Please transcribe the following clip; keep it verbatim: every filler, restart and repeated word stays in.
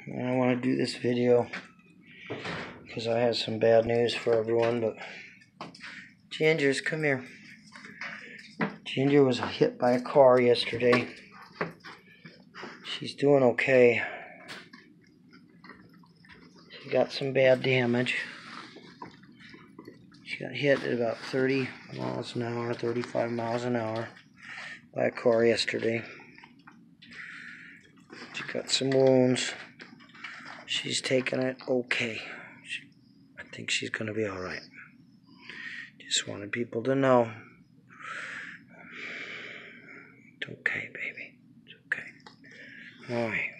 I want to do this video because I have some bad news for everyone, but Ginger's, come here. Ginger was hit by a car yesterday. She's doing okay. She got some bad damage. She got hit at about thirty miles an hour, thirty-five miles an hour by a car yesterday. She got some wounds. She's taking it okay. She, I think she's going to be alright. Just wanted people to know. It's okay, baby. It's okay. Alright.